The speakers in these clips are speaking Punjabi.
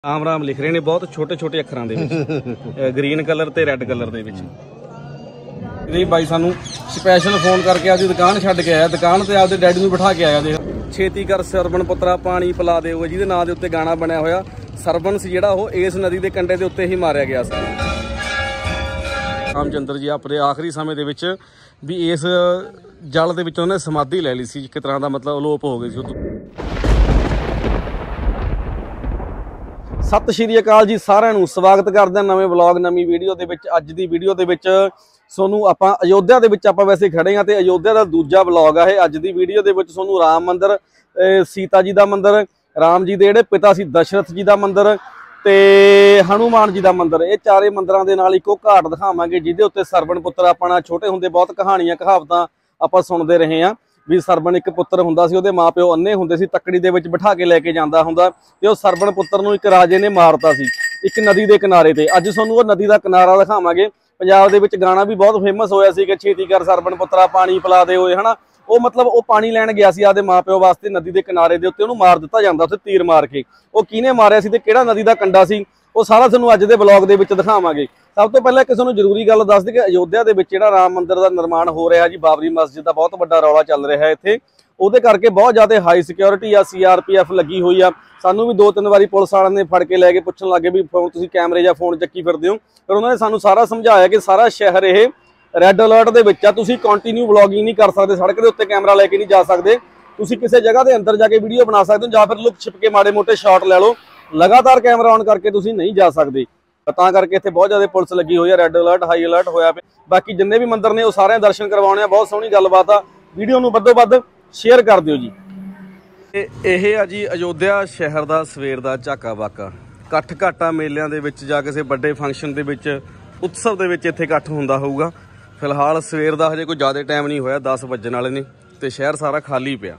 राम राम लिख रहे ने बहुत छोटे छोटे अखरां दे विच ग्रीन कलर ते रैड कलर दे विच। ये भाई सानू स्पैशल फोन करके आपकी दुकान छड्ड के आया, दुकान ते आपदे डैडी नूं बिठा के आया। देख छेती कर सरबन पुत्रा पानी पिला दे, जिहदे नां दे उत्ते गाना बनया होया। सरबन सी जिहड़ा ओह इस नदी दे कंढे दे उत्ते ही मारिया गया सी। रामचंद्र जी अपने आखिरी समय दे विच भी इस जल दे विच उन्होंने समाधि लै ली सी, एक तरह का मतलब अलोप हो गई सी। सत श्री अकाल जी सारिਆਂ ਨੂੰ स्वागत करते हैं नवे ब्लॉग नवी वीडियो के विच। अज दी वीडियो के विच सोनू आपां अयोध्या के विच आपां वैसे खड़े हाँ, तो अयोध्या का दूजा ब्लॉग है। अज दी वीडियो के विच सोनू राम मंदिर, सीता जी का मंदिर, राम जी के जिहड़े पिता सी दशरथ जी का मंदिर ते हनुमान जी का मंदिर, ये चारे मंदिरों के नाल इक्को घाट दिखावांगे जिहदे उत्ते सरबन पुत्र अपना छोटे हुंदे बहुत कहानियां कहावतां आपां सुणदे रहे हैं भी सरबन एक पुत्र हुंदा सी, उहदे माँ प्यो अन्ने हुंदे सी, तकड़ी दे विच बिठा के लैके जांदा हुंदा ते उह सरबन पुत्र नूं एक राजे ने मारता सी एक नदी के किनारे ते। अज तुहानूं उह नदी का किनारा दिखावांगे। पंजाब दे विच गाना भी बहुत फेमस होया सी कि छेती कर सरबन पुत्रा पानी पिला दे होए, हना वो मतलब वो पानी लैण गया सी आपदे माँ प्यो वास्ते नदी के किनारे दे उत्ते, उहनूं मार दित्ता जांदा उत्थे तीर मार के। वो किहने मारिया सी ते किहड़ा नदी का कंडा सी, वो सारा तुहानूं अज दे ब्लॉग दे विच दिखावांगे। सब तो पहले किसी जरूरी गल दस दी कि अयोध्या दे विच जिहड़ा राम मंदिर का निर्माण हो रहा जी, बाबरी मस्जिद का बहुत वड्डा रौला चल रहा है इत्थे, ਉਹਦੇ करके बहुत ज़्यादा हाई सिक्योरिटी आ, CRPF लगी हुई आ। सानू भी 2-3 बारी पुलिस वालों ने फड़ के लैके पुछण लगे भी फोन तुसीं कैमरे या फोन चक्की फिरदे हो, पर उन्होंने सानू सारा समझाया कि सारा शहर ये रैड अलर्ट दे विच आ, तुसीं कंटिन्यू ब्लॉगिंग नहीं कर सकते, सड़क के उत्ते कैमरा लैके नहीं जा सकते, तुसीं किसी जगह के अंदर जाके वीडियो बना सकते हो, या फिर लुक छिप के माड़े मोटे शॉट लै लो, लगातार कैमरा ऑन करके तुसीं नहीं जा सकते। तां करके इत्थे बहुत ज़्यादा पुलिस लगी हुई है, रैड अलर्ट हाई अलर्ट होया पे। बाकी जिन्ने भी मंदिर ने वो सारे दर्शन करवाने, बहुत सोहनी गलबात आ। वीडियो नूं वधो वध शेयर कर दिओ जी। ਇਹ ਆ ਜੀ अयोध्या शहर का सवेर का झाका बाका, इकट्ठ घाटा मेलिਆਂ ਦੇ ਵਿੱਚ ਜਾਂ ਕਿਸੇ ਵੱਡੇ फंक्शन ਦੇ ਵਿੱਚ उत्सव ਦੇ ਵਿੱਚ ਇੱਥੇ इकट्ठ ਹੁੰਦਾ ਹੋਊਗਾ। फिलहाल सवेर का हजे कोई ज़्यादा टाइम नहीं होया, 10 ਵੱਜਣ वाले ने ਤੇ शहर सारा खाली ਪਿਆ।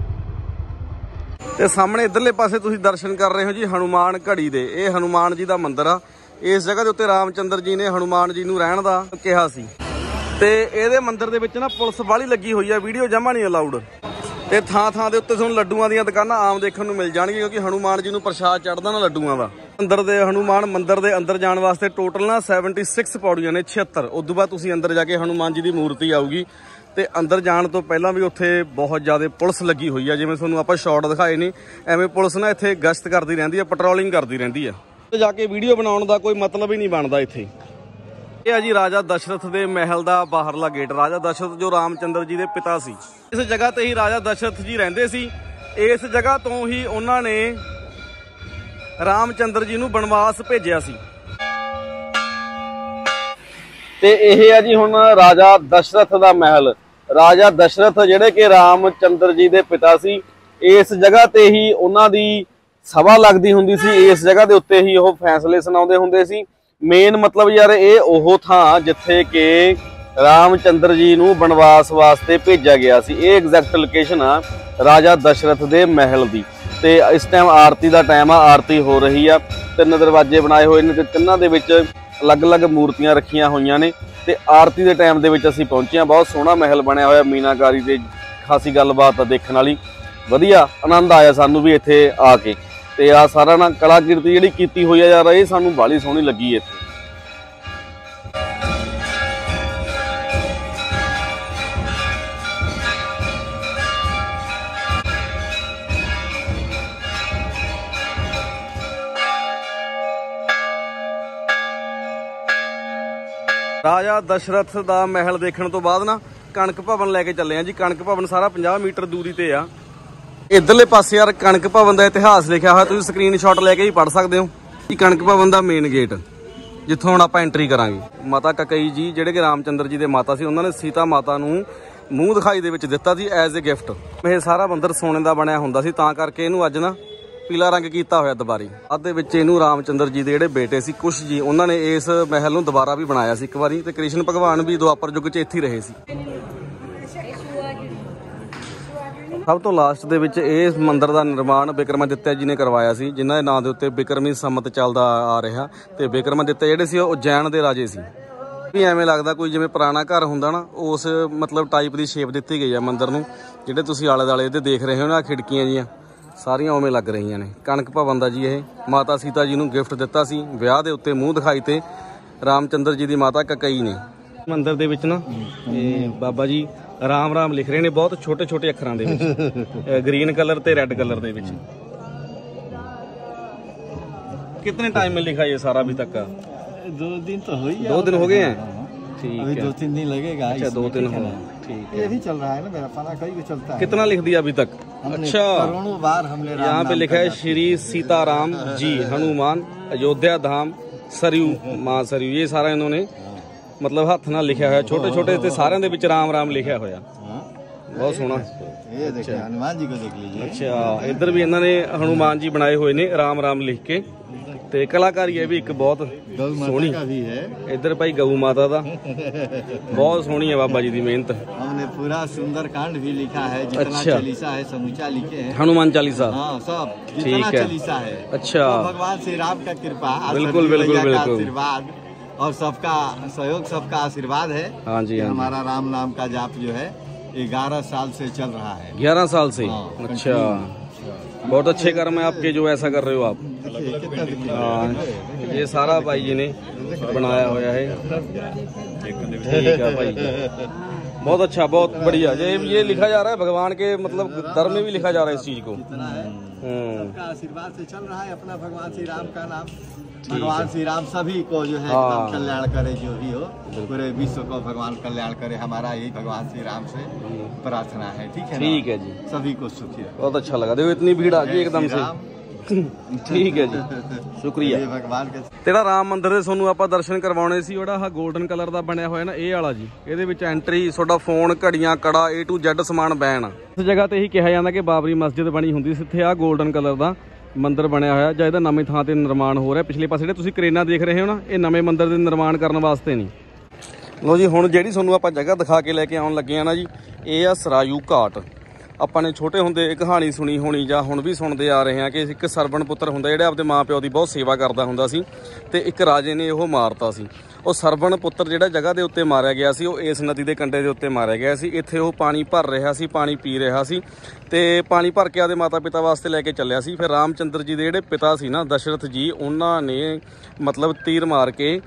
ਤੇ सामने इधरले पासे ਤੁਸੀਂ दर्शन कर रहे हो जी हनुमान घड़ी ਦੇ, ਇਹ हनुमान जी का मंदिर आ। इस जगह के उत्ते रामचंद्र जी ने हनुमान जी नूं रहण दा किहा सी ते ਇਹਦੇ ਮੰਦਿਰ ਦੇ ਵਿੱਚ ਨਾ ਪੁਲਿਸ ਵਾਲੀ ਲੱਗੀ ਹੋਈ ਆ, ਵੀਡੀਓ ਜਮਾ ਨਹੀਂ ਅਲਾउड। ਤੇ ਥਾਂ ਥਾਂ ਦੇ ਉੱਤੇ ਤੁਹਾਨੂੰ ਲੱਡੂਆਂ ਦੀਆਂ ਦੁਕਾਨਾਂ ਆਮ ਦੇਖਣ ਨੂੰ ਮਿਲ ਜਾਣਗੀਆਂ, ਕਿਉਂਕਿ ਹਨੂਮਾਨ ਜੀ ਨੂੰ ਪ੍ਰਸ਼ਾਦ ਚੜ੍ਹਦਾ ਨਾ ਲੱਡੂਆਂ ਦਾ। ਅੰਦਰ ਦੇ ਹਨੂਮਾਨ ਮੰਦਿਰ ਦੇ ਅੰਦਰ ਜਾਣ ਵਾਸਤੇ ਟੋਟਲ ਨਾ 76 ਪੌੜੀਆਂ ਨੇ, 76। ਉਦੋਂ ਬਾਅਦ ਤੁਸੀਂ ਅੰਦਰ ਜਾ ਕੇ ਹਨੂਮਾਨ ਜੀ ਦੀ ਮੂਰਤੀ ਆਊਗੀ ਤੇ ਅੰਦਰ ਜਾਣ ਤੋਂ ਪਹਿਲਾਂ ਵੀ ਉੱਥੇ ਬਹੁਤ ਜ਼ਿਆਦਾ ਪੁਲਿਸ ਲੱਗੀ ਹੋਈ ਆ। ਜਿਵੇਂ ਤੁਹਾਨੂੰ ਆਪਾਂ ਸ਼ਾਟ ਦਿਖਾਏ ਨੇ, ਐਵੇਂ ਪੁਲਿਸ ਨਾ ਇੱਥੇ ਗਸ਼ਤ ਕਰਦੀ ਰਹਿੰਦੀ ਆ, ਪੈਟਰੋਲਿੰਗ ਕਰਦੀ ਰਹਿੰਦੀ ਆ। ਤੇ ਜਾ ਕੇ ਵੀਡੀਓ ਬਣਾਉਣ ਦਾ ਕੋਈ ਮਤਲਬ ਹੀ ਨਹੀਂ ਬਣਦਾ ਇੱਥੇ। ਇਹ ਆ ਜੀ ਰਾਜਾ ਦਸ਼ਰਥ ਦੇ ਮਹਿਲ ਦਾ ਬਾਹਰਲਾ ਗੇਟ। ਰਾਜਾ ਦਸ਼ਰਥ ਜੋ ਰਾਮਚੰਦਰ ਜੀ ਦੇ ਪਿਤਾ ਸੀ, ਇਸ ਜਗ੍ਹਾ ਤੇ ਹੀ ਰਾਜਾ ਦਸ਼ਰਥ ਜੀ ਰਹਿੰਦੇ ਸੀ। ਇਸ ਜਗ੍ਹਾ ਤੋਂ ਹੀ ਉਹਨਾਂ ਨੇ ਰਾਮਚੰਦਰ ਜੀ ਨੂੰ ਬਨਵਾਸ ਭੇਜਿਆ ਸੀ। ਤੇ ਇਹ ਆ ਜੀ ਹੁਣ ਰਾਜਾ ਦਸ਼ਰਥ ਦਾ ਮਹਿਲ। ਰਾਜਾ ਦਸ਼ਰਥ ਜਿਹੜੇ ਕਿ ਰਾਮਚੰਦਰ ਜੀ ਦੇ ਪਿਤਾ ਸੀ, ਇਸ ਜਗ੍ਹਾ ਤੇ ਹੀ ਉਹਨਾਂ ਦੀ ਸਭਾ ਲੱਗਦੀ ਹੁੰਦੀ ਸੀ, ਇਸ ਜਗ੍ਹਾ ਦੇ ਉੱਤੇ ਹੀ ਉਹ ਫੈਸਲੇ ਸੁਣਾਉਂਦੇ ਹੁੰਦੇ ਸੀ। मेन मतलब यार ये ओह थां जिथे कि रामचंद्र जी नूं बनवास वास्ते भेजा गया सी। ये एग्जैक्ट लोकेशन आ राजा दशरथ दे महल दी। ते इस टाइम आरती का टाइम आ, आरती हो रही आ। 3 दरवाजे बनाए हुए ने ते तिन्हां दे विच अलग अलग मूर्तियां रखियां होईयां ने ते आरती के टाइम दे विच असीं पहुंचे हां। बहुत सोहना महल बनया होया, मीनाकारी ते खासी गलबात देखण वाली, वधिया आनंद आया सानू भी इत्थे आके। ਤੇ ਆ ਸਾਰਾ ਨਾ ਕਲਾਕ੍ਰਿਤੀ ਜਿਹੜੀ ਕੀਤੀ ਹੋਈ ਆ ਯਾਰ, ਇਹ ਸਾਨੂੰ ਬਾਲੀ ਸੋਹਣੀ ਲੱਗੀ ਇੱਥੇ। ਰਾਜਾ ਦਸ਼ਰਥ ਦਾ ਮਹਿਲ ਦੇਖਣ ਤੋਂ ਬਾਅਦ ਨਾ ਕਣਕ ਭਵਨ ਲੈ ਕੇ ਚੱਲੇ ਆ ਜੀ। ਕਣਕ ਭਵਨ ਸਾਰਾ 50 ਮੀਟਰ ਦੂਰੀ ਤੇ ਆ। इधरले पासे यार कणक भवन का इतिहास लिखा हुआ, तुम स्क्रीनशॉट लैके ही पढ़ सकते हो। कणक भवन का मेन गेट जिथों हुण आपां एंट्री करांगे। माता ककई जी जिहड़े कि रामचंद्र जी के माता सी, उन्होंने सीता माता नूं मूँह दिखाई दे विच दित्ता सी एज ए गिफ्ट। यह सारा मंदिर सोने का बनया हुंदा सी, तां करके इहनूं अज ना पीला रंग किया होया दुबारी। बाद दे विच इहनूं रामचंद्र जी के जिहड़े बेटे सी कुश जी, उन्होंने इस महल नूं दुबारा भी बनाया सी एक बारी। ते कृष्ण भगवान भी द्वापर युग च इत्थे ही रहे सी। सब तो लास्ट दे विच इस मंदिर का निर्माण विक्रमादित्य जी ने करवाया सी, जिन्हां दे नां दे उत्ते विक्रमी संमत चलदा आ रहा। ते विक्रमादित्य जिहड़े सी उज्जैन दे राजे सी। भी एवें लगदा कोई जिवें पुराना घर हुंदा ना, उस मतलब टाइप की शेप दित्ती गई है मंदिर नूं। जिहड़े तुसीं आले दुआले इहदे देख रहे हो ना खिड़कियां जियां, ਸਾਰੀਆਂ ਉਵੇਂ ਲੱਗ ਰਹੀਆਂ ਨੇ। ਕਣਕ ਭਵਨ ਦਾ ਜੀ ਇਹ ਮਾਤਾ ਸੀਤਾ ਜੀ ਨੂੰ ਗਿਫਟ ਦਿੱਤਾ ਸੀ ਵਿਆਹ ਦੇ ਉੱਤੇ, ਮੂੰਹ ਦਿਖਾਈ ਤੇ ਰਾਮਚੰਦਰ ਜੀ ਦੀ ਮਾਤਾ ਕਕਈ ਨੇ। ਮੰਦਿਰ ਦੇ ਵਿੱਚ ਨਾ ਇਹ ਬਾਬਾ ਜੀ ਰਾਮ ਰਾਮ ਲਿਖ ਰਹੇ ਨੇ ਬਹੁਤ ਛੋਟੇ ਛੋਟੇ ਅੱਖਰਾਂ ਦੇ ਵਿੱਚ, ਗ੍ਰੀਨ ਕਲਰ ਤੇ ਰੈੱਡ कलर ਦੇ ਵਿੱਚ। कितने टाइम में लिखा ये सारा अभी तक का? 2 दिन तो हो ही गया। 2 दिन हो गए हैं, ठीक अभी है। 2-3 दिन लगेगा। अच्छा 2-3 हो, ठीक है। ये भी चल रहा है ना, मेरा पाना कहीं भी चलता है। कितना लिख दिया अभी तक? अच्छा, करोड़ों बार हमने यहाँ पे लिखा है श्री सीताराम जी हनुमान अयोध्या धाम सरयू मां सरयू। ये सारा इन्होंने मतलब हाथ नाल लिखा है, छोटे छोटे ते सारे दे विच राम राम लिखा होया। बहुत सोहना। ये देखिए हनुमान जी को देख लीजिए। अच्छा, इधर भी इन्होंने हनुमान जी बनाए हुए ने राम राम लिख के। ते कलाकारी है भी एक बहुत सोहनी भी है। इधर भाई गऊ माता दा बहुत सोहनी है बाबा जी की मेहनत। हमने पूरा सुंदर कांड भी लिखा है, जितना अच्छा। चालीसा है समूचा लिखे हैं। हनुमान चालीसा, हाँ सब ठीक जितना है। चालीसा है। अच्छा, तो भगवान श्री राम का कृपा, बिल्कुल, बिल्कुल, बिल्कुल। आशीर्वाद और सबका सहयोग, सबका आशीर्वाद है। हाँ जी, हाँ जी। हमारा राम नाम का जाप जो है 11 साल से चल रहा है। 11 साल से? हाँ, अच्छा, बहुत अच्छे कर्म है आपके जो ऐसा कर रहे हो आप। हाँ, ये सारा भाई जी ने बनाया हुआ है। ठीक है भाई, बहुत अच्छा, बहुत बढ़िया। ये लिखा जा रहा है भगवान के मतलब धर्म में भी लिखा जा रहा है इस चीज को। सबका आशीर्वाद से चल रहा है अपना। भगवान श्री राम का नाम, भगवान श्री राम सभी को जो है एकदम कल्याण करे, जो भी हो पूरे विश्व को भगवान कल्याण करे। हमारा यही भगवान श्री राम से प्रार्थना है। ठीक है, ठीक है जी, सभी को सुखी रहे। बहुत अच्छा लगा। देखो इतनी भीड़ आ गई एकदम से। ठीक है जी, शुक्रिया। भगवान के तेरा राम मंदिर ਦੇ ਤੁਹਾਨੂੰ ਆਪਾਂ ਦਰਸ਼ਨ ਕਰਵਾਉਣੇ ਸੀ। ਜਿਹੜਾ ਆਹ 골ਡਨ ਕਲਰ ਦਾ ਬਣਿਆ ਹੋਇਆ ਨਾ ਇਹ ਵਾਲਾ ਜੀ, ਇਹਦੇ ਵਿੱਚ ਐਂਟਰੀ ਤੁਹਾਡਾ ਫੋਨ, ਘੜੀਆਂ, ਕੜਾ A to Z ਸਮਾਨ ਬੈਨ ਆ। ਇਸ ਜਗ੍ਹਾ ਤੇ ਹੀ ਕਿਹਾ ਜਾਂਦਾ ਕਿ ਬਾਬਰੀ ਮਸਜਿਦ ਬਣੀ ਹੁੰਦੀ ਸੀ ਇੱਥੇ। ਆ 골ਡਨ ਕਲਰ ਦਾ ਮੰਦਿਰ ਬਣਿਆ ਹੋਇਆ ਜਾਂ ਇਹਦਾ ਨਵੀਂ ਥਾਂ ਤੇ ਨਿਰਮਾਣ ਹੋ ਰਿਹਾ। ਪਿਛਲੇ ਪਾਸੇ ਜਿਹੜੇ ਤੁਸੀਂ ਕਰੇਨਾਂ ਦੇਖ ਰਹੇ ਹੋ ਨਾ, ਇਹ ਨਵੇਂ ਮੰਦਿਰ ਦੇ ਨਿਰਮਾਣ ਕਰਨ ਵਾਸਤੇ ਨਹੀਂ। ਲੋ ਜੀ, ਹੁਣ ਜਿਹੜੀ ਤੁਹਾਨੂੰ ਆਪਾਂ ਜਗ੍ਹਾ ਦਿਖਾ ਕੇ ਲੈ ਕੇ ਆਉਣ ਲੱਗੇ ਆ ਨਾ ਜੀ, ਇਹ ਆ ਸਰਾਯੂ ਘਾਟ। ਆਪਾਂ ਨੇ ਛੋਟੇ ਹੁੰਦੇ ਇੱਕ ਕਹਾਣੀ ਸੁਣੀ ਹੋਣੀ ਜਾਂ ਹੁਣ ਵੀ ਸੁਣਦੇ ਆ ਰਹੇ ਹਾਂ ਕਿ ਇੱਕ ਸਰਵਣ ਪੁੱਤਰ ਹੁੰਦਾ ਜਿਹੜਾ ਆਪਦੇ ਮਾਂ ਪਿਓ ਦੀ ਬਹੁਤ ਸੇਵਾ ਕਰਦਾ ਹੁੰਦਾ ਸੀ ਤੇ ਇੱਕ ਰਾਜੇ ਨੇ ਉਹ ਮਾਰਤਾ ਸੀ। ਉਹ ਸਰਵਣ ਪੁੱਤਰ ਜਿਹੜਾ ਜਗ੍ਹਾ ਦੇ ਉੱਤੇ ਮਾਰਿਆ ਗਿਆ ਸੀ ਉਹ ਇਸ ਨਦੀ ਦੇ ਕੰਢੇ ਦੇ ਉੱਤੇ ਮਾਰਿਆ ਗਿਆ ਸੀ। ਇੱਥੇ ਉਹ ਪਾਣੀ ਭਰ ਰਿਹਾ ਸੀ, ਪਾਣੀ ਪੀ ਰਿਹਾ ਸੀ ਤੇ ਪਾਣੀ ਭਰ ਕੇ ਆਪਦੇ ਮਾਤਾ ਪਿਤਾ ਵਾਸਤੇ ਲੈ ਕੇ ਚੱਲਿਆ ਸੀ। ਫਿਰ ਰਾਮਚੰਦਰ ਜੀ ਦੇ ਜਿਹੜੇ ਪਿਤਾ ਸੀ ਨਾ ਦਸ਼ਰਥ ਜੀ, ਉਹਨਾਂ ਨੇ ਮਤਲਬ ਤੀਰ ਮਾਰ ਕੇ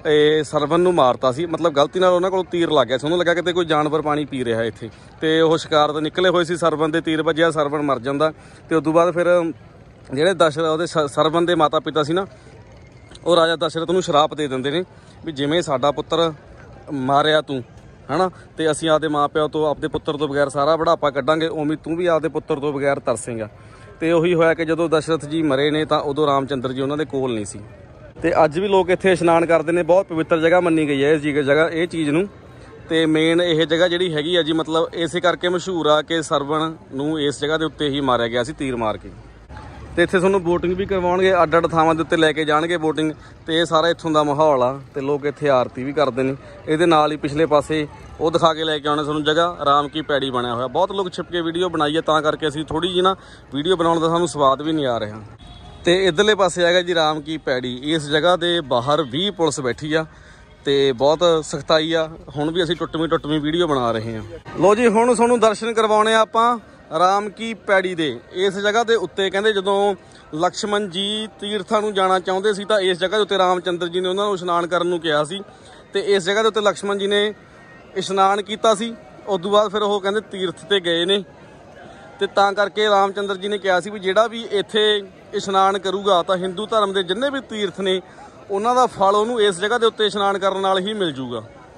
ਸਰਵਣ ਨੂੰ ਮਾਰਤਾ ਸੀ। ਮਤਲਬ ਗਲਤੀ ਨਾਲ ਉਹਨਾਂ ਕੋਲ ਤੀਰ ਲੱਗ ਗਿਆ ਸੀ, ਉਹਨੂੰ ਲੱਗਾ ਕਿਤੇ ਕੋਈ ਜਾਨਵਰ ਪਾਣੀ ਪੀ ਰਿਹਾ ਇੱਥੇ, ਤੇ ਉਹ ਸ਼ਿਕਾਰ ਤੋਂ ਨਿਕਲੇ ਹੋਏ ਸੀ। ਸਰਵਣ ਦੇ ਤੀਰ ਵੱਜਿਆ, ਸਰਵਣ ਮਰ ਜਾਂਦਾ। ਤੇ ਉਦੋਂ ਬਾਅਦ ਫਿਰ ਜਿਹੜੇ ਉਹਦੇ ਸਰਵਣ ਦੇ ਮਾਤਾ ਪਿਤਾ ਸੀ ਨਾ, ਉਹ ਰਾਜਾ ਦਸ਼ਰਥ ਨੂੰ ਸ਼ਰਾਪ ਦੇ ਦਿੰਦੇ ਨੇ ਵੀ ਜਿਵੇਂ ਸਾਡਾ ਪੁੱਤਰ ਮਾਰਿਆ ਤੂੰ ਹੈਨਾ, ਤੇ ਅਸੀਂ ਆਪਦੇ ਮਾਂ ਪਿਓ ਤੋਂ, ਆਪਦੇ ਪੁੱਤਰ ਤੋਂ ਬਗੈਰ ਸਾਰਾ ਬੁਢਾਪਾ ਕੱਢਾਂਗੇ, ਉਵੇਂ ਤੂੰ ਵੀ ਆਪਦੇ ਪੁੱਤਰ ਤੋਂ ਬਗੈਰ ਤਰਸੇਂਗਾ। ਤੇ ਉਹੀ ਹੋਇਆ ਕਿ ਜਦੋਂ ਦਸ਼ਰਥ ਜੀ ਮਰੇ ਨੇ ਤਾਂ ਉਦੋਂ ਰਾਮਚੰਦਰ ਜੀ ਉਹਨਾਂ ਦੇ ਕੋਲ ਨਹੀਂ ਸੀ। ਤੇ ਅੱਜ ਵੀ ਲੋਕ ਇੱਥੇ ਇਸ਼ਨਾਨ ਕਰਦੇ ਨੇ। ਬਹੁਤ ਪਵਿੱਤਰ ਜਗ੍ਹਾ ਮੰਨੀ ਗਈ ਹੈ ਇਸ ਜਗ੍ਹਾ, ਇਹ ਚੀਜ਼ ਨੂੰ। ਤੇ ਮੇਨ ਇਹ ਜਗ੍ਹਾ ਜਿਹੜੀ ਹੈਗੀ ਆ ਜੀ, ਮਤਲਬ ਇਸੇ ਕਰਕੇ ਮਸ਼ਹੂਰ ਆ ਕਿ ਸਰਵਣ ਨੂੰ ਇਸ ਜਗ੍ਹਾ ਦੇ ਉੱਤੇ ਹੀ ਮਾਰਿਆ ਗਿਆ ਸੀ ਤੀਰ ਮਾਰ ਕੇ। ਤੇ ਇੱਥੇ ਤੁਹਾਨੂੰ ਬੋਟਿੰਗ ਵੀ ਕਰਵਾਉਣਗੇ, ਅੱਡ ਅੱਡ ਥਾਵਾਂ ਦੇ ਉੱਤੇ ਲੈ ਕੇ ਜਾਣਗੇ ਬੋਟਿੰਗ। ਤੇ ਇਹ ਸਾਰਾ ਇੱਥੋਂ ਦਾ ਮਾਹੌਲ ਆ ਤੇ ਲੋਕ ਇੱਥੇ ਆਰਤੀ ਵੀ ਕਰਦੇ ਨੇ। ਇਹਦੇ ਨਾਲ ਹੀ ਪਿਛਲੇ ਪਾਸੇ ਉਹ ਦਿਖਾ ਕੇ ਲੈ ਕੇ ਆਉਣੇ ਤੁਹਾਨੂੰ ਜਗ੍ਹਾ, ਰਾਮ ਕੀ ਪੈੜੀ ਬਣਿਆ ਹੋਇਆ। ਬਹੁਤ ਲੋਕ ਛਿਪ ਕੇ ਵੀਡੀਓ ਬਣਾਈ ਹੈ, ਤਾਂ ਕਰਕੇ ਅਸੀਂ ਥੋੜੀ ਜਿਹੀ ਨਾ ਵੀਡੀਓ ਬਣਾਉਣ ਦਾ ਸਾਨੂੰ ਸਵਾਦ ਵੀ ਨਹੀਂ ਆ ਰਿਹਾ। ਤੇ ਇਧਰਲੇ ਪਾਸੇ ਹੈਗਾ ਜੀ ਰਾਮ ਕੀ ਪੈੜੀ। ਇਸ ਜਗ੍ਹਾ ਦੇ ਬਾਹਰ 20 ਪੁਲਿਸ ਬੈਠੀ ਆ ਤੇ ਬਹੁਤ ਸਖਤਾਈ ਆ। ਹੁਣ ਵੀ ਅਸੀਂ ਟੁੱਟਵੀਂ ਵੀਡੀਓ ਬਣਾ ਰਹੇ ਹਾਂ। ਲੋ ਜੀ, ਹੁਣ ਤੁਹਾਨੂੰ ਦਰਸ਼ਨ ਕਰਵਾਉਣੇ ਆ ਆਪਾਂ ਰਾਮ ਕੀ ਪੈੜੀ ਦੇ। ਇਸ ਜਗ੍ਹਾ ਦੇ ਉੱਤੇ ਕਹਿੰਦੇ ਜਦੋਂ ਲਕਸ਼ਮਣ ਜੀ ਤੀਰਥਾਂ ਨੂੰ ਜਾਣਾ ਚਾਹੁੰਦੇ ਸੀ ਤਾਂ ਇਸ ਜਗ੍ਹਾ ਦੇ ਉੱਤੇ ਰਾਮਚੰਦਰ ਜੀ ਨੇ ਉਹਨਾਂ ਨੂੰ ਇਸ਼ਨਾਨ ਕਰਨ ਨੂੰ ਕਿਹਾ ਸੀ। ਤੇ ਇਸ ਜਗ੍ਹਾ ਦੇ ਉੱਤੇ ਲਕਸ਼ਮਣ ਜੀ ਨੇ ਇਸ਼ਨਾਨ ਕੀਤਾ ਸੀ। ਉਸ ਤੋਂ ਬਾਅਦ ਫਿਰ ਉਹ ਕਹਿੰਦੇ ਤੀਰਥ ਤੇ ਗਏ ਨੇ, ਤੇ ਤਾਂ ਕਰਕੇ ਰਾਮਚੰਦਰ ਜੀ ਨੇ ਕਿਹਾ ਸੀ ਵੀ ਜਿਹੜਾ ਵੀ ਇੱਥੇ ਇਸ਼ਨਾਨ ਕਰੂਗਾ ਤਾਂ ਹਿੰਦੂ ਧਰਮ ਦੇ ਜਿੰਨੇ ਵੀ ਤੀਰਥ ਨੇ ਉਹਨਾਂ ਦਾ ਫਲ ਉਹਨੂੰ ਇਸ ਜਗ੍ਹਾ ਦੇ ਉੱਤੇ ਇਸ਼ਨਾਨ ਕਰਨ ਨਾਲ ਹੀ ਮਿਲ ਜੂਗਾ।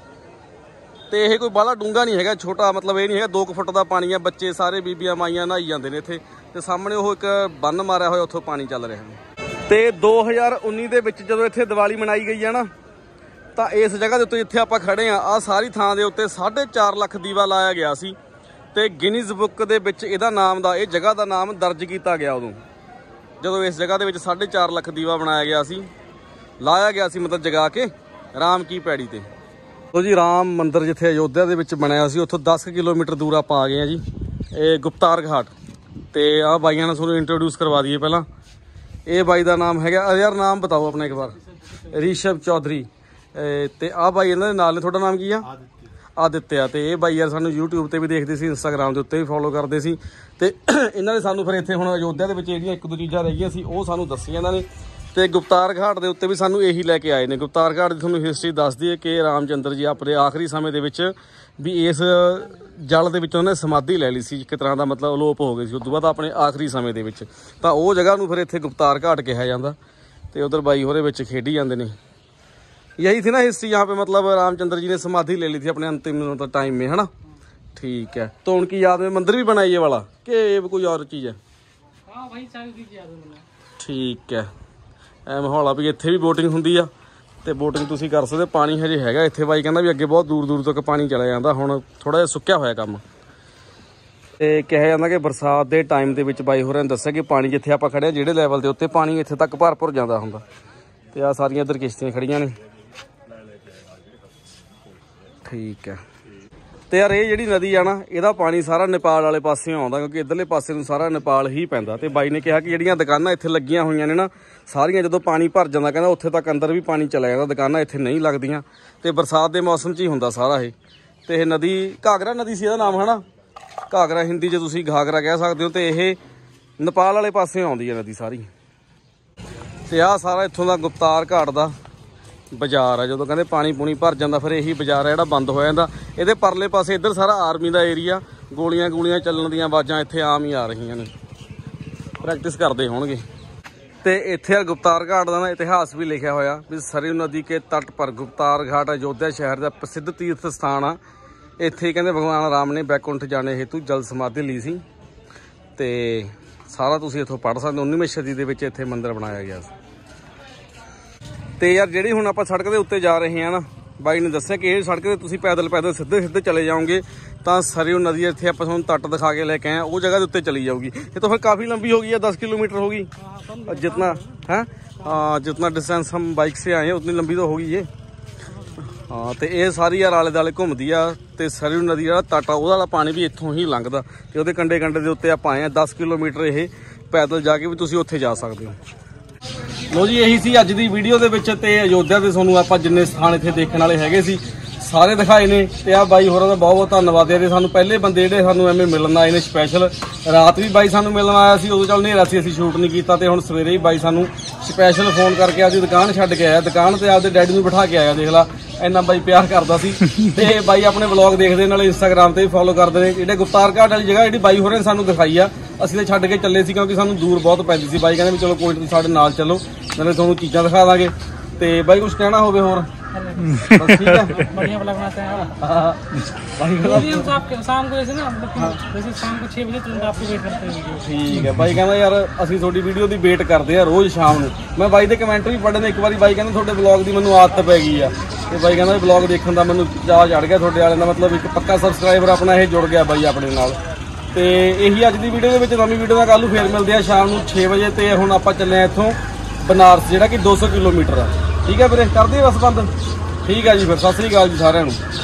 ਤੇ ਇਹ ਕੋਈ ਬਾਹਲਾ ਡੂੰਘਾ ਨਹੀਂ ਹੈਗਾ, ਛੋਟਾ, ਮਤਲਬ ਇਹ ਨਹੀਂ ਹੈਗਾ 2 ਫੁੱਟ ਦਾ ਪਾਣੀ ਆ। ਬੱਚੇ ਸਾਰੇ, ਬੀਬੀਆਂ, ਮਾਈਆਂ ਨਹਾਈ ਜਾਂਦੇ ਨੇ ਇੱਥੇ। ਤੇ ਸਾਹਮਣੇ ਉਹ ਇੱਕ ਬੰਨ ਮਾਰਿਆ ਹੋਇਆ, ਉੱਥੋਂ ਪਾਣੀ ਚੱਲ ਰਿਹਾ ਹੈ। ਤੇ 2019 ਦੇ ਵਿੱਚ ਜਦੋਂ ਇੱਥੇ ਦੀਵਾਲੀ ਮਨਾਈ ਗਈ ਹੈ ਨਾ, ਤਾਂ ਇਸ ਜਗ੍ਹਾ ਦੇ ਉੱਤੇ ਜਿੱਥੇ ਆਪਾਂ ਖੜੇ ਆ, ਆਹ ਸਾਰੀ ਥਾਂ ਦੇ ਉੱਤੇ 4.5 ਲੱਖ ਦੀਵਾ ਲਾਇਆ ਗਿਆ ਸੀ। ਤੇ ਗਿਨੀਜ਼ ਬੁੱਕ ਦੇ ਵਿੱਚ ਇਹਦਾ ਨਾਮ ਦਾ, ਇਹ ਜਗ੍ਹਾ ਦਾ ਨਾਮ ਦਰਜ ਕੀਤਾ ਗਿਆ ਉਦੋਂ, ਜਦੋਂ ਇਸ ਜਗ੍ਹਾ ਦੇ ਵਿੱਚ 4.5 ਲੱਖ ਦੀਵਾ ਬਣਾਇਆ ਗਿਆ ਸੀ, ਲਾਇਆ ਗਿਆ ਸੀ, ਮਤਲਬ ਜਗਾ ਕੇ ਰਾਮ ਕੀ ਪੈੜੀ ਤੇ। ਤੋ ਜੀ ਰਾਮ ਮੰਦਿਰ ਜਿੱਥੇ ਅਯੋਧਿਆ ਦੇ ਵਿੱਚ ਬਣਿਆ ਸੀ, ਉੱਥੋਂ 10 ਕਿਲੋਮੀਟਰ ਦੂਰ ਆਪਾਂ ਆ ਗਏ ਆ ਜੀ। ਇਹ ਗੁਪਤਾਰ ਘਾਟ। ਤੇ ਆਹ ਬਾਈਆਂ ਨਾਲ ਤੁਹਾਨੂੰ ਇੰਟਰੋਡਿਊਸ ਕਰਵਾ ਦਈਏ ਪਹਿਲਾਂ। ਇਹ ਬਾਈ ਦਾ ਨਾਮ ਹੈਗਾ, ਯਾਰ ਨਾਮ ਬਤਾਓ ਆਪਣਾ ਇੱਕ ਵਾਰ। ਰਿਸ਼ਭ ਚੌਧਰੀ। ਤੇ ਆਹ ਬਾਈ ਇਹਨਾਂ ਦੇ ਨਾਲ ਨੇ। ਤੁਹਾਡਾ ਨਾਮ ਕੀ ਆ? ਆ ਦਿੱਤੇ ਆ। ਤੇ ਇਹ ਬਾਈ ਯਾਰ ਸਾਨੂੰ YouTube ਤੇ ਵੀ ਦੇਖਦੇ ਸੀ, Instagram ਦੇ ਉੱਤੇ ਵੀ ਫੋਲੋ ਕਰਦੇ ਸੀ। ਤੇ ਇਹਨਾਂ ਨੇ ਸਾਨੂੰ ਫਿਰ ਇੱਥੇ ਹੁਣ ਅਯੋਧਿਆ ਦੇ ਵਿੱਚ ਜਿਹੜੀਆਂ ਇੱਕ ਦੋ ਚੀਜ਼ਾਂ ਰਹਿ ਗਈਆਂ ਸੀ ਉਹ ਸਾਨੂੰ ਦੱਸੀਆਂ ਇਹਨਾਂ ਨੇ। ਤੇ ਗੁਪਤਾਰ ਘਾਟ ਦੇ ਉੱਤੇ ਵੀ ਸਾਨੂੰ ਇਹੀ ਲੈ ਕੇ ਆਏ ਨੇ। ਗੁਪਤਾਰ ਘਾਟ ਦੀ ਤੁਹਾਨੂੰ ਹਿਸਟਰੀ ਦੱਸਦੀ ਹੈ ਕਿ ਰਾਮਚੰਦਰ ਜੀ ਆਪਣੇ ਆਖਰੀ ਸਮੇਂ ਦੇ ਵਿੱਚ ਵੀ ਇਸ ਜਲ ਦੇ ਵਿੱਚ ਉਹਨੇ ਸਮਾਧੀ ਲੈ ਲਈ ਸੀ, ਇੱਕ ਤਰ੍ਹਾਂ ਦਾ ਮਤਲਬ ਅਲੋਪ ਹੋ ਗਈ ਸੀ। ਉਸ ਤੋਂ ਬਾਅਦ ਆਪਣੇ ਆਖਰੀ ਸਮੇਂ ਦੇ ਵਿੱਚ ਤਾਂ ਉਹ ਜਗ੍ਹਾ ਨੂੰ ਫਿਰ ਇੱਥੇ ਗੁਪਤਾਰ ਘਾਟ ਕਿਹਾ ਜਾਂਦਾ। ਤੇ ਉਧਰ ਬਾਈ ਹੋਰੇ ਵਿੱਚ ਖੇਡੀ ਜਾਂਦੇ ਨੇ। यही थी ना हिस्ट्री यहाँ पे, मतलब रामचंद्र जी ने समाधि ले ली थी अपने अंतिम मतलब टाइम में, है ना। ठीक है, तो उनकी याद में मंदिर भी बना ये वाला कि ये कोई और चीज़ है? हाँ भाई, ठीक है। ਐ ਮਾਹੌਲ ਆ ਵੀ ਇੱਥੇ ਵੀ ਬੋਟਿੰਗ ਹੁੰਦੀ ਆ ਤੇ ਬੋਟਿੰਗ ਤੁਸੀਂ ਕਰ ਸਕਦੇ। ਪਾਣੀ ਹਜੇ ਹੈਗਾ ਇੱਥੇ, ਬਾਈ ਕਹਿੰਦਾ ਵੀ ਅੱਗੇ ਬਹੁਤ ਦੂਰ ਦੂਰ ਤੱਕ ਪਾਣੀ ਚਲਾ ਜਾਂਦਾ। ਹੁਣ ਥੋੜਾ ਜਿਹਾ ਸੁੱਕਿਆ ਹੋਇਆ ਕੰਮ। ਤੇ ਕਿਹਾ ਜਾਂਦਾ ਕਿ ਬਰਸਾਤ ਦੇ ਟਾਈਮ ਦੇ ਵਿੱਚ ਬਾਈ ਹੋਰਾਂ ਨੇ ਦੱਸਿਆ ਕਿ ਪਾਣੀ ਜਿੱਥੇ ਆਪਾਂ ਖੜੇ ਆ ਜਿਹੜੇ ਲੈਵਲ ਦੇ ਉੱਤੇ ਪਾਣੀ ਇੱਥੇ ਤੱਕ ਭਰ ਜਾਂਦਾ ਹੁੰਦਾ। ਤੇ ਆ ਸਾਰੀਆਂ ਇੱਧਰ ਕਿਸ਼ਤੀਆਂ ਖੜੀਆਂ ਨੇ। ਠੀਕ ਹੈ। ਤੇ ਯਾਰ ਇਹ ਜਿਹੜੀ ਨਦੀ ਆ ਨਾ, ਇਹਦਾ ਪਾਣੀ ਸਾਰਾ ਨੇਪਾਲ ਵਾਲੇ ਪਾਸਿਓਂ ਆਉਂਦਾ ਕਿਉਂਕਿ ਇੱਧਰਲੇ ਪਾਸੇ ਨੂੰ ਸਾਰਾ ਨੇਪਾਲ ਹੀ ਪੈਂਦਾ। ਤੇ ਬਾਈ ਨੇ ਕਿਹਾ ਕਿ ਜਿਹੜੀਆਂ ਦੁਕਾਨਾਂ ਇੱਥੇ ਲੱਗੀਆਂ ਹੋਈਆਂ ਨੇ ਨਾ ਸਾਰੀਆਂ, ਜਦੋਂ ਪਾਣੀ ਭਰ ਜਾਂਦਾ ਕਹਿੰਦਾ ਉੱਥੇ ਤੱਕ ਅੰਦਰ ਵੀ ਪਾਣੀ ਚਲਾ ਜਾਂਦਾ, ਦੁਕਾਨਾਂ ਇੱਥੇ ਨਹੀਂ ਲੱਗਦੀਆਂ। ਤੇ ਬਰਸਾਤ ਦੇ ਮੌਸਮ 'ਚ ਹੀ ਹੁੰਦਾ ਸਾਰਾ ਇਹ। ਤੇ ਇਹ ਨਦੀ ਘਾਗਰਾ ਨਦੀ ਸੀ ਇਹਦਾ ਨਾਮ, ਹੈ ਨਾ। ਘਾਗਰਾ ਹਿੰਦੀ 'ਚ ਤੁਸੀਂ ਘਾਗਰਾ ਕਹਿ ਸਕਦੇ ਹੋ। ਤੇ ਇਹ ਨੇਪਾਲ ਵਾਲੇ ਪਾਸਿਓਂ ਆਉਂਦੀ ਹੈ ਨਦੀ ਸਾਰੀ। ਤੇ ਆਹ ਸਾਰਾ ਇੱਥੋਂ ਦਾ ਗੁਪਤਾਰ ਘਾਟ ਦਾ ਬਾਜ਼ਾਰ ਆ। ਜਦੋਂ ਕਹਿੰਦੇ ਪਾਣੀ ਪੂਣੀ ਭਰ ਜਾਂਦਾ ਫਿਰ ਇਹੀ ਬਾਜ਼ਾਰ ਆ ਜਿਹੜਾ ਬੰਦ ਹੋ ਜਾਂਦਾ। ਇਹਦੇ ਪਰਲੇ ਪਾਸੇ ਇੱਧਰ ਸਾਰਾ ਆਰਮੀ ਦਾ ਏਰੀਆ, ਗੋਲੀਆਂ ਚੱਲਣ ਦੀਆਂ ਆਵਾਜ਼ਾਂ ਇੱਥੇ ਆਮ ਹੀ ਆ ਰਹੀਆਂ ਨੇ, ਪ੍ਰੈਕਟਿਸ ਕਰਦੇ ਹੋਣਗੇ। ਤੇ ਇੱਥੇ ਗੁਪਤਾਰ ਘਾਟ ਦਾ ਨਾ ਇਤਿਹਾਸ ਵੀ ਲਿਖਿਆ ਹੋਇਆ ਵੀ सरयू नदी के तट पर गुप्तार घाट अयोध्या शहर का प्रसिद्ध तीर्थ स्थान आ। ਇੱਥੇ ਕਹਿੰਦੇ ਭਗਵਾਨ ਰਾਮ ਨੇ ਬੈਕੁੰਠ ਜਾਣੇ हेतु जल समाधि ली सी। ਤੇ ਸਾਰਾ ਤੁਸੀਂ ਇੱਥੋਂ ਪੜ੍ਹ ਸਕਦੇ। 19ਵੀਂ ਸਦੀ ਦੇ ਵਿੱਚ ਇੱਥੇ ਮੰਦਿਰ ਬਣਾਇਆ ਗਿਆ ਸੀ। ਤੇ ਯਾਰ ਜਿਹੜੀ ਹੁਣ ਆਪਾਂ ਸੜਕ ਦੇ ਉੱਤੇ ਜਾ ਰਹੇ ਹਾਂ ਨਾ, ਬਾਈ ਨੇ ਦੱਸਿਆ ਕਿ ਇਹ ਸੜਕ ਤੇ ਤੁਸੀਂ ਪੈਦਲ ਸਿੱਧੇ ਚਲੇ ਜਾਓਗੇ ਤਾਂ सरयू नदी ਇੱਥੇ ਆਪਾਂ ਤੁਹਾਨੂੰ ਤੱਟ ਦਿਖਾ ਕੇ ਲੈ ਕੇ ਆਏ ਉਹ ਜਗ੍ਹਾ ਦੇ ਉੱਤੇ ਚਲੀ ਜਾਊਗੀ। ਇਹ ਤਾਂ ਫਿਰ ਕਾफ़ी लंबी हो गई है, 10 किलोमीटर होगी जितना है। हाँ, जितना डिस्टेंस हम बाइक से आए हैं उतनी लंबी तो होगी ये। हाँ, तो ये सारी यार आले दुआले घूमती आ। तो सरयू नदी का तट आ ਉਹਦਾ ਪਾਣੀ ਵੀ ਇੱਥੋਂ ਹੀ ਲੰਘਦਾ ਤੇ ਉਹਦੇ ਕੰਢੇ ਦੇ ਉੱਤੇ ਆਪਾਂ ਆਏ ਆ। 10 ਕਿਲੋਮੀਟਰ ਇਹ ਪੈਦਲ ਜਾ ਕੇ ਵੀ ਤੁਸੀਂ ਉੱਥੇ ਜਾ ਸਕਦੇ ਹੋ। ਲੋ ਜੀ, ਇਹੀ ਸੀ ਅੱਜ ਦੀ ਵੀਡੀਓ ਦੇ ਵਿੱਚ। ਤੇ ਅਯੋਧਿਆ ਦੇ ਤੁਹਾਨੂੰ ਆਪਾਂ ਜਿੰਨੇ ਸਥਾਨ ਇੱਥੇ ਦੇਖਣ ਵਾਲੇ ਹੈਗੇ ਸੀ ਸਾਰੇ ਦਿਖਾਏ ਨੇ। ਤੇ ਆ ਬਾਈ ਹੋਰਾਂ ਦਾ ਬਹੁਤ ਬਹੁਤ ਧੰਨਵਾਦ ਹੈ। ਸਾਨੂੰ ਪਹਿਲੇ ਬੰਦੇ ਜਿਹੜੇ ਸਾਨੂੰ ਐਵੇਂ ਮਿਲਣ ਆਏ ਨੇ ਸਪੈਸ਼ਲ। ਰਾਤ ਵੀ ਬਾਈ ਸਾਨੂੰ ਮਿਲਣ ਆਇਆ ਸੀ, ਉਦੋਂ ਚੱਲ ਹਨੇਰਾ ਸੀ, ਅਸੀਂ ਸ਼ੂਟ ਨਹੀਂ ਕੀਤਾ। ਤੇ ਹੁਣ ਸਵੇਰੇ ਹੀ ਬਾਈ ਸਾਨੂੰ ਸਪੈਸ਼ਲ ਫੋਨ ਕਰਕੇ ਆਪਦੀ ਦੁਕਾਨ ਛੱਡ ਕੇ ਆਇਆ। ਦੁਕਾਨ ਤੇ ਆਪਦੇ ਡੈਡੀ ਨੂੰ ਬਿਠਾ ਕੇ ਆਇਆ। ਦੇਖ ਲਾ, ਇੰਨਾ ਬਾਈ ਪਿਆਰ ਕਰਦਾ ਸੀ। ਤੇ ਬਾਈ ਆਪਣੇ ਵਲੌਗ ਦੇਖਦੇ ਨਾਲੇ ਇੰਸਟਾਗ੍ਰਾਮ ਤੇ ਵੀ ਫੋਲੋ ਕਰਦੇ ਨੇ। ਜਿਹੜੇ ਗੁਪਤਾਰ ਘਾਟ ਵਾਲੀ ਜਗ੍ਹਾ ਜਿਹੜੀ ਬਾਈ ਹੋਰਾਂ ਨੇ ਸਾਨੂੰ ਦਿਖਾਈ ਆ, ਅਸੀਂ ਤਾਂ ਛੱਡ ਕੇ ਚੱਲੇ ਸੀ ਕਿਉਂਕਿ ਸਾਨੂੰ ਦੂਰ ਬਹੁਤ ਪੈਂਦੀ ਸੀ। ਬਾਈ ਕਹਿੰਦੇ ਵੀ ਚਲੋ ਕੋਈ ਤੁਸੀਂ ਸਾਡੇ ਨਾਲ ਚੱਲੋ, ਨਾਲੇ ਤੁਹਾਨੂੰ ਚੀਜ਼ਾਂ ਦਿਖਾ ਦਾਂਗੇ। ਤੇ ਬਾਈ ਕੁਝ ਕਹਿਣਾ ਹੋਵੇ ਹੋਰ? बस ठीक है, बढ़िया ब्लॉग बनाते हैं। आपके शाम को ऐसे ना, जैसे शाम को 6 बजे तुरंत आपको वेट करते हैं। ठीक है। ਬਾਈ ਕਹਿੰਦਾ ਯਾਰ ਅਸੀਂ ਤੁਹਾਡੀ ਵੀਡੀਓ ਦੀ ਵੇਟ ਕਰਦੇ ਆ ਰੋਜ਼ ਸ਼ਾਮ ਨੂੰ। ਮੈਂ ਬਾਈ ਦੇ ਕਮੈਂਟ ਵੀ ਪੜ੍ਹੇ ਨੇ। ਇੱਕ ਵਾਰੀ ਬਾਈ ਕਹਿੰਦਾ ਤੁਹਾਡੇ ਵਲੌਗ ਦੀ ਮੈਨੂੰ ਆਦਤ ਪੈ ਗਈ ਆ। ਤੇ ਬਾਈ ਕਹਿੰਦਾ ਵਲੌਗ ਦੇਖਣ ਦਾ ਮੈਨੂੰ ਚਾਅ ਚੜ ਗਿਆ ਤੁਹਾਡੇ ਵਾਲਿਆਂ ਦਾ। ਮਤਲਬ ਇੱਕ ਪੱਕਾ ਸਬਸਕ੍ਰਾਈਬਰ ਆਪਣਾ ਇਹ ਜੁੜ ਗਿਆ ਬਾਈ ਆਪਣੇ ਨਾਲ। ਤੇ ਇਹੀ ਅੱਜ ਦੀ ਵੀਡੀਓ ਦੇ ਵਿੱਚ। ਨਵੀਂ ਵੀਡੀਓ ਨਾਲ ਕੱਲ੍ਹ ਨੂੰ ਫੇਰ ਮਿਲਦੇ ਆ ਸ਼ਾਮ ਨੂੰ 6 ਵਜੇ। ਤੇ ਹੁਣ ਆਪਾਂ ਚੱਲੇ ਆ ਇੱਥੋਂ ਬਨਾਰਸ, ਜਿਹੜਾ ਕਿ 200 ਕਿਲੋਮੀਟਰ ਆ। ਠੀਕ ਹੈ ਵੀਰੇ, ਕਰਦੇ ਬਸ ਬੰਦ। ਠੀਕ ਹੈ ਜੀ, ਫਿਰ ਸਤਿ ਸ੍ਰੀ ਅਕਾਲ ਜੀ ਸਾਰਿਆਂ ਨੂੰ।